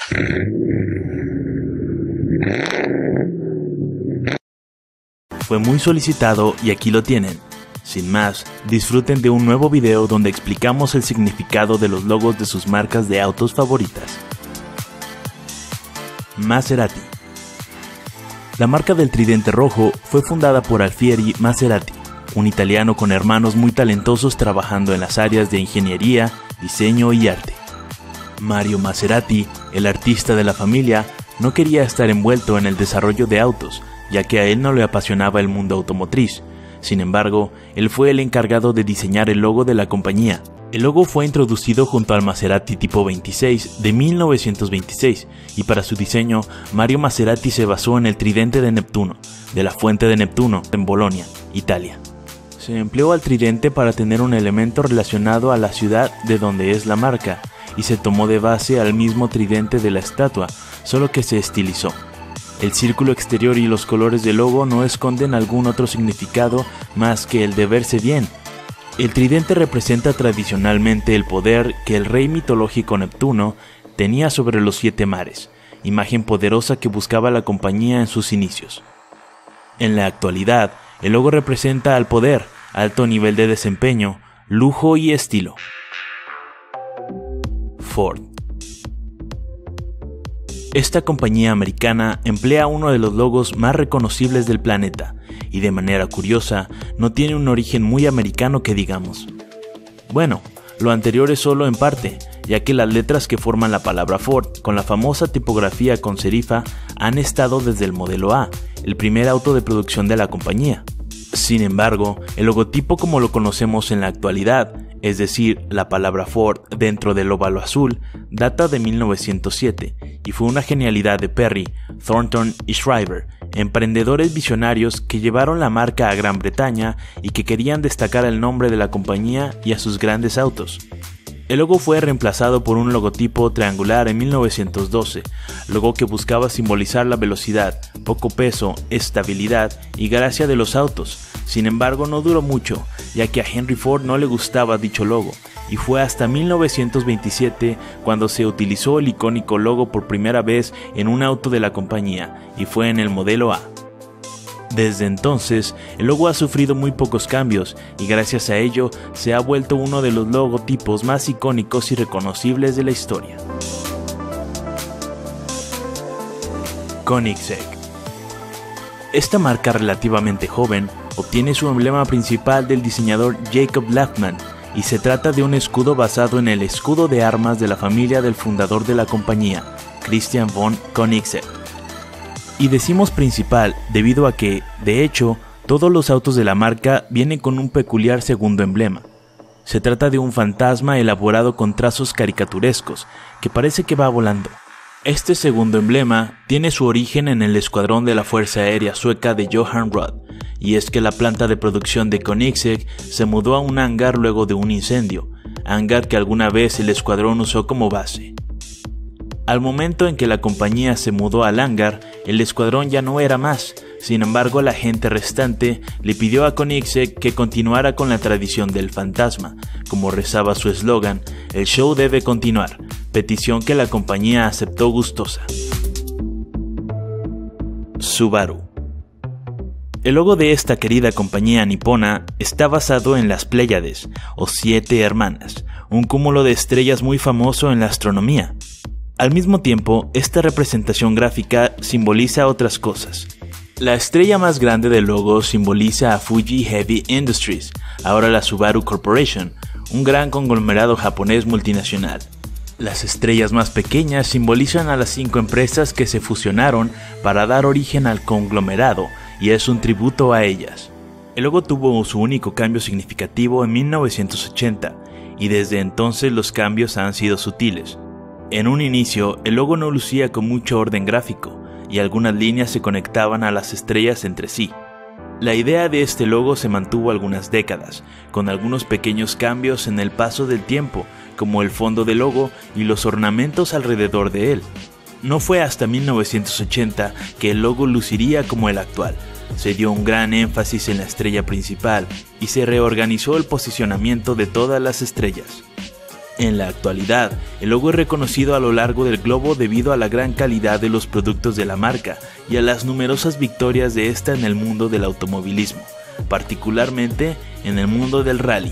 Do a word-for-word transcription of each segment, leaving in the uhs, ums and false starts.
Fue muy solicitado y aquí lo tienen. Sin más, disfruten de un nuevo video donde explicamos el significado de los logos de sus marcas de autos favoritas. Maserati. La marca del tridente rojo fue fundada por Alfieri Maserati, un italiano con hermanos muy talentosos trabajando en las áreas de ingeniería, diseño y arte. Mario Maserati, el artista de la familia, no quería estar envuelto en el desarrollo de autos, ya que a él no le apasionaba el mundo automotriz. Sin embargo, él fue el encargado de diseñar el logo de la compañía. El logo fue introducido junto al Maserati Tipo veintiséis de mil novecientos veintiséis, y para su diseño, Mario Maserati se basó en el tridente de Neptuno, de la fuente de Neptuno, en Bolonia, Italia. Se empleó al tridente para tener un elemento relacionado a la ciudad de donde es la marca, y se tomó de base al mismo tridente de la estatua, solo que se estilizó. El círculo exterior y los colores del logo no esconden algún otro significado más que el de verse bien. El tridente representa tradicionalmente el poder que el rey mitológico Neptuno tenía sobre los siete mares, imagen poderosa que buscaba la compañía en sus inicios. En la actualidad, el logo representa al poder, alto nivel de desempeño, lujo y estilo. Ford. Esta compañía americana emplea uno de los logos más reconocibles del planeta, y de manera curiosa, no tiene un origen muy americano que digamos. Bueno, lo anterior es solo en parte, ya que las letras que forman la palabra Ford, con la famosa tipografía con serifa, han estado desde el modelo A, el primer auto de producción de la compañía. Sin embargo, el logotipo como lo conocemos en la actualidad, es decir, la palabra Ford dentro del óvalo azul, data de mil novecientos siete y fue una genialidad de Perry, Thornton y Shriver, emprendedores visionarios que llevaron la marca a Gran Bretaña y que querían destacar el nombre de la compañía y a sus grandes autos. El logo fue reemplazado por un logotipo triangular en mil novecientos doce, logo que buscaba simbolizar la velocidad, poco peso, estabilidad y gracia de los autos. Sin embargo, no duró mucho, ya que a Henry Ford no le gustaba dicho logo, y fue hasta mil novecientos veintisiete cuando se utilizó el icónico logo por primera vez en un auto de la compañía, y fue en el modelo A. Desde entonces, el logo ha sufrido muy pocos cambios y gracias a ello se ha vuelto uno de los logotipos más icónicos y reconocibles de la historia. Koenigsegg. Esta marca relativamente joven obtiene su emblema principal del diseñador Jacob Laffman y se trata de un escudo basado en el escudo de armas de la familia del fundador de la compañía, Christian von Koenigsegg. Y decimos principal debido a que, de hecho, todos los autos de la marca vienen con un peculiar segundo emblema. Se trata de un fantasma elaborado con trazos caricaturescos, que parece que va volando. Este segundo emblema tiene su origen en el escuadrón de la Fuerza Aérea Sueca de Johan Roth, y es que la planta de producción de Koenigsegg se mudó a un hangar luego de un incendio, hangar que alguna vez el escuadrón usó como base. Al momento en que la compañía se mudó al hangar, el escuadrón ya no era más. Sin embargo, la gente restante le pidió a Koenigsegg que continuara con la tradición del fantasma. Como rezaba su eslogan, el show debe continuar, petición que la compañía aceptó gustosa. Subaru. El logo de esta querida compañía nipona está basado en las Pléyades, o siete hermanas, un cúmulo de estrellas muy famoso en la astronomía. Al mismo tiempo, esta representación gráfica simboliza otras cosas. La estrella más grande del logo simboliza a Fuji Heavy Industries, ahora la Subaru Corporation, un gran conglomerado japonés multinacional. Las estrellas más pequeñas simbolizan a las cinco empresas que se fusionaron para dar origen al conglomerado, y es un tributo a ellas. El logo tuvo su único cambio significativo en mil novecientos ochenta, y desde entonces los cambios han sido sutiles. En un inicio, el logo no lucía con mucho orden gráfico, y algunas líneas se conectaban a las estrellas entre sí. La idea de este logo se mantuvo algunas décadas, con algunos pequeños cambios en el paso del tiempo, como el fondo del logo y los ornamentos alrededor de él. No fue hasta mil novecientos ochenta que el logo luciría como el actual. Se dio un gran énfasis en la estrella principal y se reorganizó el posicionamiento de todas las estrellas. En la actualidad, el logo es reconocido a lo largo del globo debido a la gran calidad de los productos de la marca y a las numerosas victorias de esta en el mundo del automovilismo, particularmente en el mundo del rally.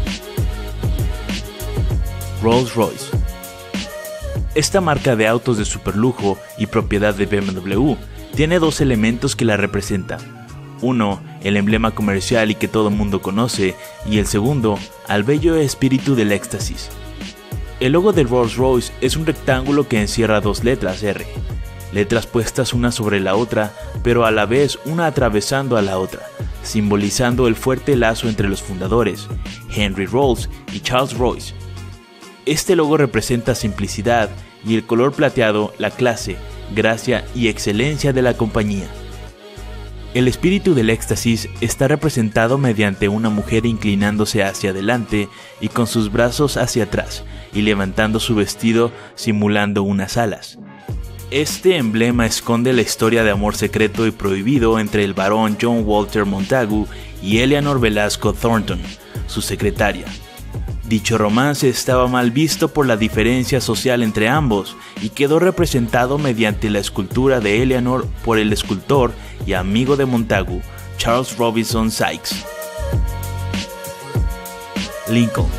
Rolls-Royce. Esta marca de autos de superlujo y propiedad de B M W tiene dos elementos que la representan. Uno, el emblema comercial y que todo mundo conoce, y el segundo, al bello espíritu del éxtasis. El logo de Rolls-Royce es un rectángulo que encierra dos letras R, letras puestas una sobre la otra, pero a la vez una atravesando a la otra, simbolizando el fuerte lazo entre los fundadores, Henry Rolls y Charles Royce. Este logo representa simplicidad y el color plateado, la clase, gracia y excelencia de la compañía. El espíritu del éxtasis está representado mediante una mujer inclinándose hacia adelante y con sus brazos hacia atrás y levantando su vestido simulando unas alas. Este emblema esconde la historia de amor secreto y prohibido entre el barón John Walter Montagu y Eleanor Velasco Thornton, su secretaria. Dicho romance estaba mal visto por la diferencia social entre ambos y quedó representado mediante la escultura de Eleanor por el escultor y amigo de Montagu, Charles Robinson Sykes. Lincoln.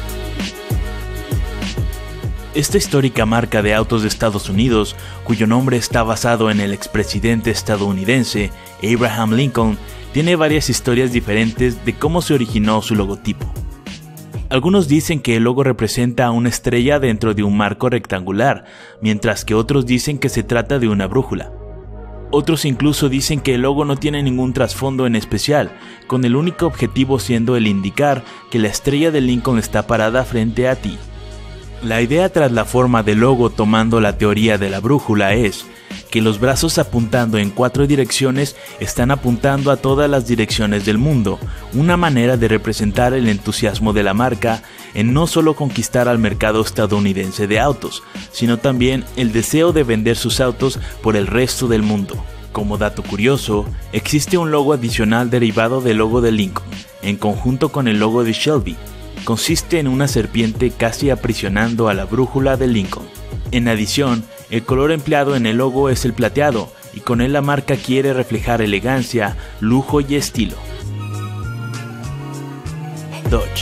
Esta histórica marca de autos de Estados Unidos, cuyo nombre está basado en el expresidente estadounidense Abraham Lincoln, tiene varias historias diferentes de cómo se originó su logotipo. Algunos dicen que el logo representa a una estrella dentro de un marco rectangular, mientras que otros dicen que se trata de una brújula. Otros incluso dicen que el logo no tiene ningún trasfondo en especial, con el único objetivo siendo el indicar que la estrella de Lincoln está parada frente a ti. La idea tras la forma del logo tomando la teoría de la brújula es que los brazos apuntando en cuatro direcciones están apuntando a todas las direcciones del mundo, una manera de representar el entusiasmo de la marca en no solo conquistar al mercado estadounidense de autos, sino también el deseo de vender sus autos por el resto del mundo. Como dato curioso, existe un logo adicional derivado del logo de Lincoln, en conjunto con el logo de Shelby. Consiste en una serpiente casi aprisionando a la brújula de Lincoln. En adición, el color empleado en el logo es el plateado, y con él la marca quiere reflejar elegancia, lujo y estilo. Dodge.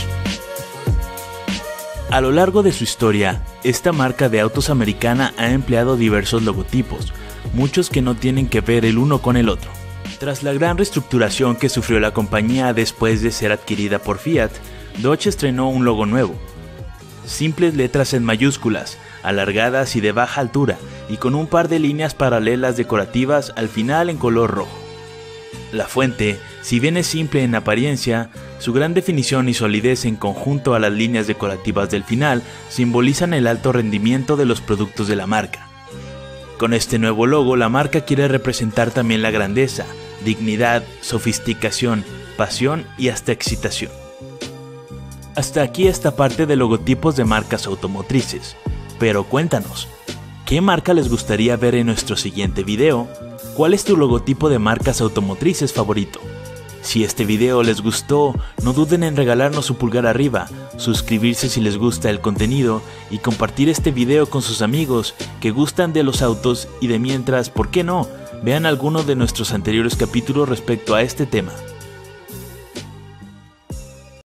A lo largo de su historia, esta marca de autos americana ha empleado diversos logotipos, muchos que no tienen que ver el uno con el otro. Tras la gran reestructuración que sufrió la compañía después de ser adquirida por Fiat, Dodge estrenó un logo nuevo. Simples letras en mayúsculas, alargadas y de baja altura, y con un par de líneas paralelas decorativas al final en color rojo. La fuente, si bien es simple en apariencia, su gran definición y solidez en conjunto a las líneas decorativas del final simbolizan el alto rendimiento de los productos de la marca. Con este nuevo logo, la marca quiere representar también la grandeza, dignidad, sofisticación, pasión y hasta excitación. Hasta aquí esta parte de logotipos de marcas automotrices, pero cuéntanos, ¿qué marca les gustaría ver en nuestro siguiente video? ¿Cuál es tu logotipo de marcas automotrices favorito? Si este video les gustó, no duden en regalarnos su pulgar arriba, suscribirse si les gusta el contenido y compartir este video con sus amigos que gustan de los autos y de mientras, ¿por qué no? Vean algunos de nuestros anteriores capítulos respecto a este tema.